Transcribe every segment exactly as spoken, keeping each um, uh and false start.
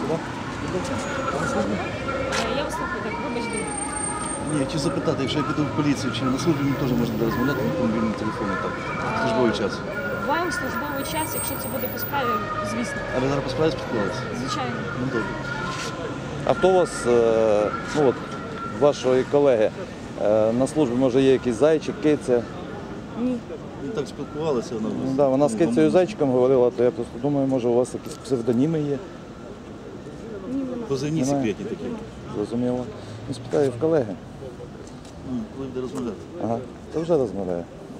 Куди? Я вас слухаю, так, вибачте. Ні, чи запитати, якщо я піду в поліцію, чи на службі мені теж можна розмовляти на мобільному телефоні, так, службовий час. Вам службовий час, якщо це буде по справі, звісно. А ви зараз по справі спілкувалися? Звичайно. Ну добре. А хто у вас, е, ну от, вашої колеги, е, на службі, може, є якийсь зайчик, киця? Ні. Ну так спілкувалися вона. Ну, да, вона з кицею зайчиком говорила, то я просто думаю, може, у вас якісь псевдоніми є? Ні, нема. Позивні Немає? секретні такі. Зрозуміло. Ну, спитаю в колеги. Ну, коли буде розмовляти. Ага, то вже розмовляю.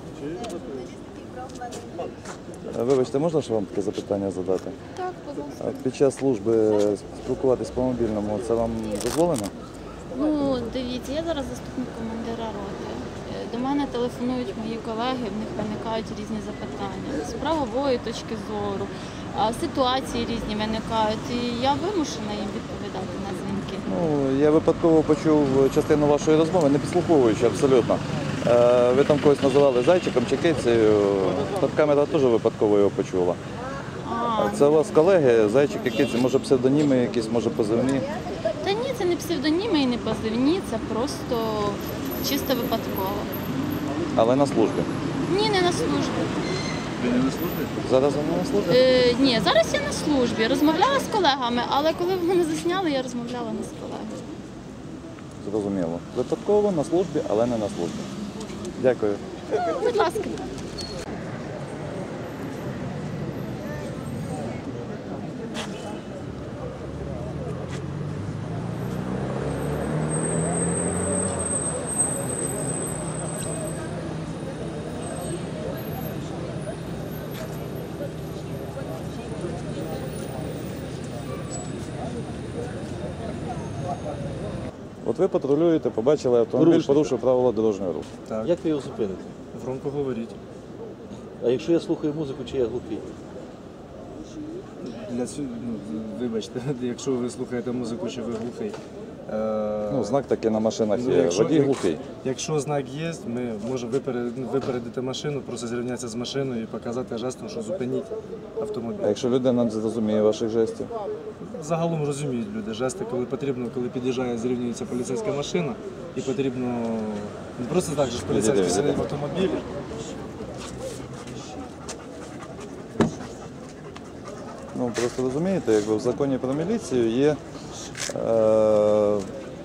Е, Вибачте, можна ж вам таке запитання задати? Так, будь ласка. А під час служби спілкуватись по мобільному, це вам дозволено? Ну, дивіться, я зараз заступник командира роти. Е, До мене телефонують мої колеги, в них виникають різні запитання з правової точки зору, а ситуації різні виникають, і я вимушена їм відповідати на дзвінки. Ну, я випадково почув частину вашої розмови, не підслуховуючи абсолютно. Е, Ви там когось називали зайчиком чи кицею, та камера теж випадково його почула. А, Це у вас колеги, зайчики, киці, може псевдоніми якісь, може позивні? Та ні, це не псевдоніми і не позивні, це просто чисто випадково. Але на службі. Ні, не на службі. Ви не на службі? Зараз ви не на службі? Е, ні, зараз я на службі. Розмовляла з колегами, але коли ви мене засняли, я розмовляла не з колегами. Зрозуміло. Випадково на службі, але не на службі. Дякую. Будь ласка. От ви патрулюєте, побачили автомобіль, Порушник. порушив правила дорожнього руху. Так, Як ви його зупините? громко говоріть. А якщо я слухаю музику, чи я глухий? Для цю- ну, вибачте, якщо ви слухаєте музику, чи ви глухий. Е, Ну, знак такий на машинах ну, є. якщо- Водій глухий. Якщо знак є, ми можемо випередити, випередити машину, просто зрівнятися з машиною і показати жестом, що зупиніть автомобіль. А якщо людина не зрозуміє ваших жестів? Загалом розуміють люди жести, коли потрібно, коли під'їжджає, зрівнюється поліцейська машина, і потрібно не просто так, що ж поліцейський Відійди, сидить в відійди. автомобілі. Ну, просто розумієте, якби в законі про міліцію є, е, е,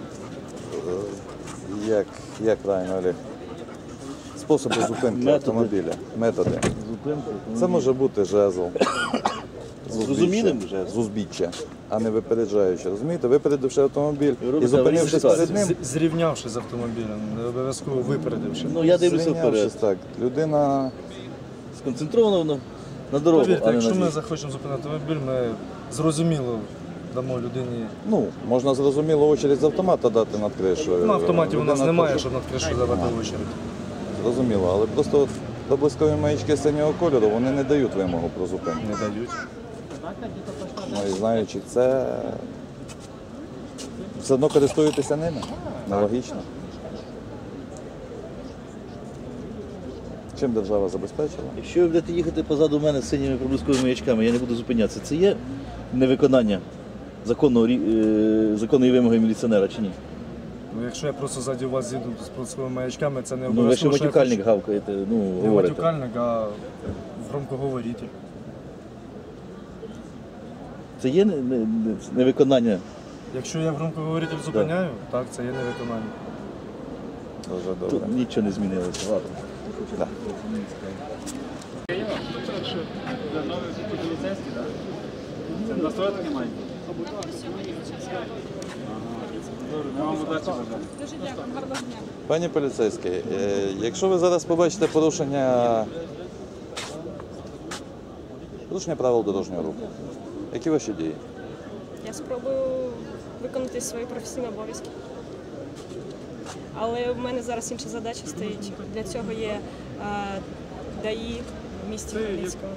як, як правильно, Олег, способи зупинки Методи. автомобіля, методи. Зупинку? Це може бути жезл, Зрозумілим з жезл? з узбіччя, а не випереджаючи. Розумієте, випередивши автомобіль Ви і робите зупинившись аварійну перед ним, З- Зрівнявши з автомобілем, не обов'язково випередивши. Ну, я дивлюся зрівнявшись вперед. так, людина. Сконцентровано на, на дорогу, Повірте, а не якщо на ми зі. захочемо зупинити автомобіль, ми зрозуміло дамо людині. Ну, можна зрозуміло очередь з автомата дати над кришою. На автоматі у нас Людина немає, теж- щоб над кришою давати очередь. Зрозуміло, але просто от проблискові маячки синього кольору, вони не дають вимогу про зупинку. Не дають. Ну і знаючи це, все одно користуєтеся ними. Нелогічно. Чим держава забезпечила? Якщо ви будете їхати позаду мене з синіми проблисковими маячками, я не буду зупинятися. Це є невиконання законного, рі- е, законної вимоги міліціонера чи ні? Ну, якщо я просто ззаді вас їду з полицейськими маячками, це не Ну, ви ще обов'язково. що я матюкальник хочу- гавкаєте, ну, Не говорите. матюкальник, а громкоговоритель. Це є не- не- не- невиконання? Якщо я громкоговоритель зупиняю, так, це є невиконання. Дуже Тут добре. нічого не змінилося. Ладно. Да. Це настрой таки маєте? Ми вам удачі бажаємо. Дуже дякую, гарного дня. Пані поліцейський, е, якщо ви зараз побачите порушення, порушення правил дорожнього руху, які ваші дії? Я спробую виконати свої професійні обов'язки. Але в мене зараз інша задача стоїть. Для цього є а, ДАІ в місті Хмельницького.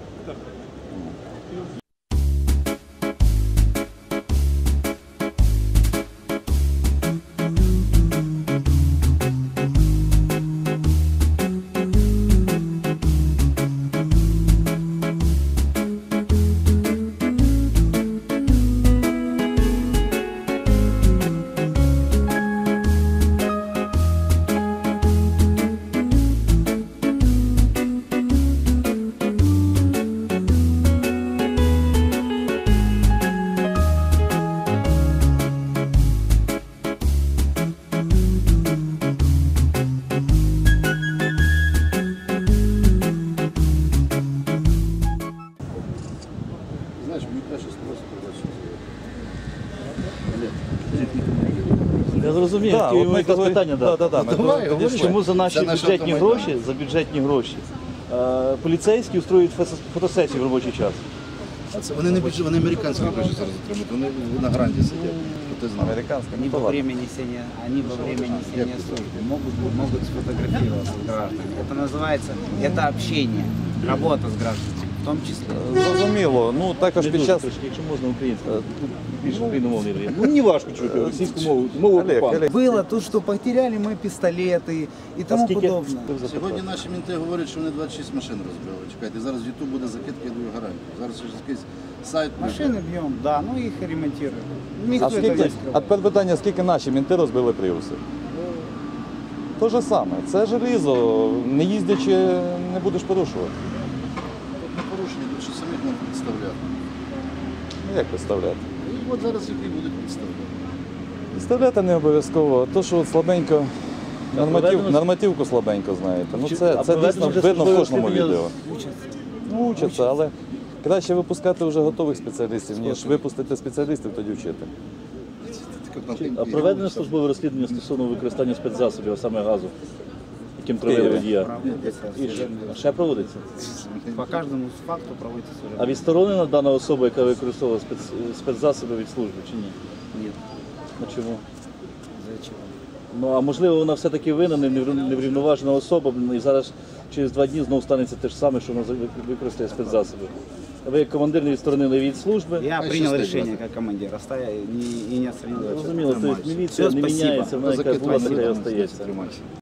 Я зрозумів, Да, хотів от йому ми якесь коли- питання да, дати. да, да, ми Давай, коли- говори. Чому за наші Це наш бюджетні автомайдан. гроші, за бюджетні гроші, е, поліцейські устроюють фото- фотосесії в робочий час? А це вони не бюджет, вони американські гроші зараз отримують, вони на гранті сидять. Ти знаєш. Американська, Они ну то во ладно. время несения, они во время несения службы могут, могут сфотографироваться с гражданами. Это называется, это общение, работа с гражданами, в том числе. Зрозуміло. Ну також Не під дуже час трошки, якщо можна українською, тут більш україномовний варіант. Ну, не важко чути російську мову, мову Олег, окупанта. Олег. Было тут, что потеряли мы пистолеты и тому Скільки- подобное. Сьогодні наші мінти говорять, що вони двадцять шість машин розбили. Чекайте, зараз в YouTube буде закидка, я даю гарантію. Зараз ще якийсь сайт. Машины бьем, да, ну их ремонтируем. Никто А это скільки, не а скрывает. тепер питання, скільки наші мінти розбили пріуси? То же саме. Це желізо. Не їздячи, не будеш порушувати. Тут не порушення, тут ще самих нам підставляти. Ну, як представляти? І от зараз їх і будуть підставляти. Представляти не обов'язково. То, що от слабенько, норматив, проведено- нормативку слабенько знаєте. Ну Чи- це, а це проведено дійсно вже видно в службове кожному розслідування? відео. Ну, учаться, але краще випускати вже готових спеціалістів, ніж випустити спеціалістів, тоді вчити. А проведено службове розслідування стосовно використання спецзасобів, а саме газу, яким травили Києві. водія? Проводится І ще, служебное. ще проводиться? По каждому факту проводится А служебное. відсторонена дана особа, яка використовувала спец... спецзасоби від служби, чи ні? Нет. А чому? Зачем? Ну а можливо вона все-таки винна, не- неврів- неврівноважена особа, і зараз через два дні знову станеться те ж саме, що вона за- використає спецзасоби. А ви як командир не відсторонений від служби? Я Хай принял щастить, решение брат. как командир, оставя и, и не отстранил. Зрозуміло, то есть міліція Все, не спасибо. міняється, вона яка була, така і Закидка, остається. тримайся.